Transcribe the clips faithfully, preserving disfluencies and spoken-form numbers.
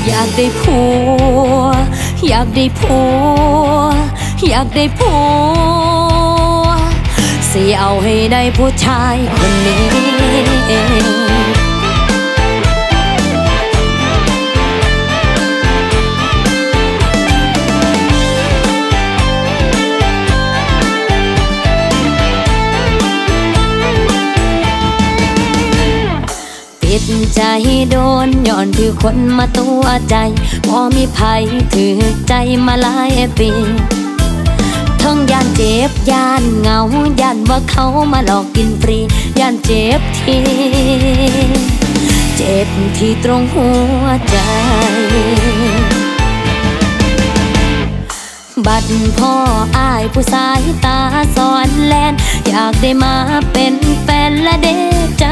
อยากได้ผัวอยากได้ผัวอยากได้ผัวสิเอาให้ได้ผู้ชายคนนี้ปิดใจโดนย้อนถือคนมาตัวใจพอมีภัยถือใจมาหลายปีทั้งย่านเจ็บย่านเหงาย่านว่าเขามาหลอกกินฟรีย่านเจ็บที่เจ็บที่ตรงหัวใจบัดพ่ออ้ายผู้สายตาสอนแลนอยากได้มาเป็นแฟนและเดใจ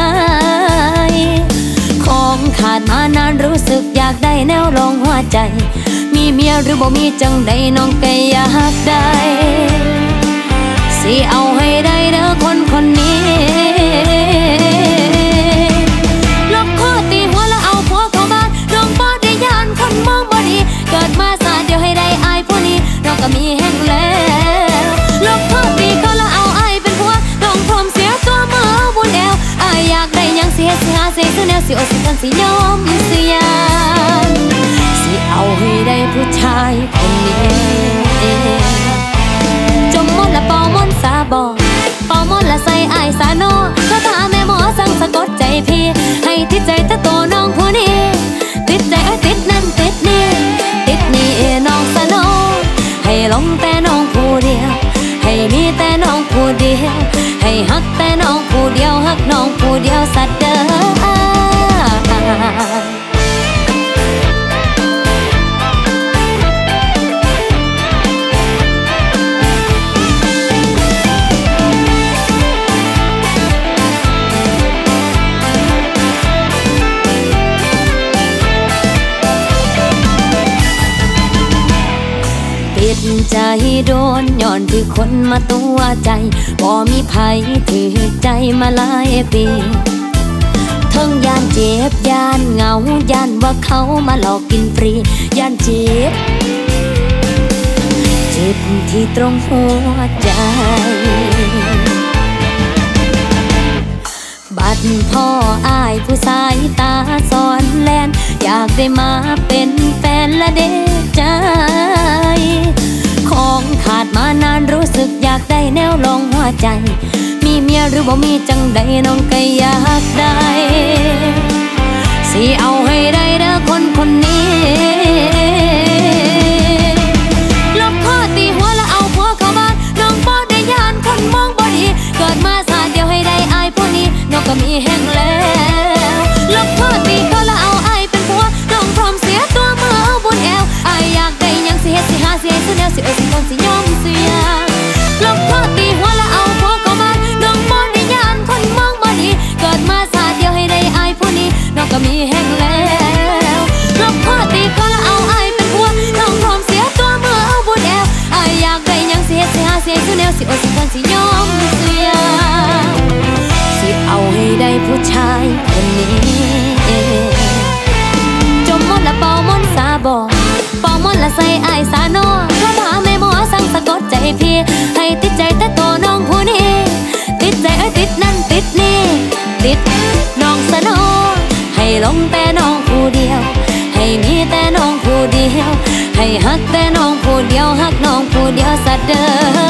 ของขาดมานานรู้สึกอยากได้แนวรองหัวใจมีเมียหรือบ่มีจังใดน้องก็อยากได้สิเอาให้ได้เด้อคนคนนี้ลบข้อตีหัวแล้วเอาผัวเข้าบ้านน้องบ่ได้ย่านคนมองบ่ดีเกิดมาซาเดียวให้ได้อายผู้นี้น้องก็มีแห้งแล้วลบข้อตีเขาแล้วเอาอายเป็นผัวน้องพร้อมเสียตัวมาเอาบุญแอวอายอยากได้ยังสิเฮ็ดสิหาสิซื้อแนวสิอดสิกันสิยอมสิยานสิเอาให้ได้ผู้ชายคนนี้จมมนละเป่ามนสาบอเป่ามนละใส่อายสาโนก็ถามแม่หมอสั่งสะกดใจพี่ให้ติดใจแต่ตัวน้องผู้นี้ติดใจเอ้ยติดนั่นติดนี่ติดนี่น้องสาโนให้ลงแต่น้องผู้เดียวให้มีแต่น้องผู้เดียวให้ฮักแต่น้องผู้เดียวฮักน้องผู้เดียวสัตว์เด้อใจโดนย้อนถือคนมาตัวใจบ่มีภัยถือใจมาหลายปีทั้งย่านเจ็บย่านเหงาย่านว่าเขามาหลอกกินฟรีย่านเจ็บเจ็บที่ตรงหัวใจบัดพ่ออ้ายผู้สายตาสอนแลนอยากได้มาเป็นแฟนและเดใจของขาดมานานรู้สึกอยากได้แนวรองหัวใจมีเมียหรือบ่มีจังใดน้องก็อยากได้สิเอาให้ได้เด้อคนคนนี้ลบข้อตีหัวแล้วเอาผัวเข้าบ้านน้องบ่ได้ย่านคนมองบ่ดีเกิดมาซาเดียวให้ได้อายผู้นี้น้องก็มีแห้งแล้วลบข้อตีเขาแล้วเอาอายเป็นผัวน้องพร้อมเสียตัวมาเอาบุญแอวอายอยากได้ยังสิเฮ็ดสิหาสิให้ซื้อแนวสิเอ้ยสิคนสิยอมสิยาลบข้อตีหัวแล้วเอาผัวเข้าบ้านน้องบ่ได้ย่านคนมองบ่ดีเกิดมาซาเดียวให้ได้อายผู้นี้น้องก็มีแห้งแล้วลบข้อตีเขาแล้วเอาอายเป็นผัวน้องพร้อมเสียตัวมาเอาบุญแอวอายอยากได้ยังสิเฮ็ดสิหาสิให้ซื้อแนวสิเอ้ยสิคนสิยอมสิยาสิเอาให้ได้ผู้ชายคนนี้จมมนละเป่ามนสาบอเป่ามนละใส่อายสาโนก็ถามแม่หมอสั่งสะกดใจพี่ให้ติดใจแต่ตัวน้องผู้นี้ติดใจเอ้ยติดนั่นติดนี่ติดน้องสาโนให้ลงแต่น้องผู้เดียวให้มีแต่น้องผู้เดียวให้ฮักแต่น้องผู้เดียวฮักน้องผู้เดียวสัตว์เด้อ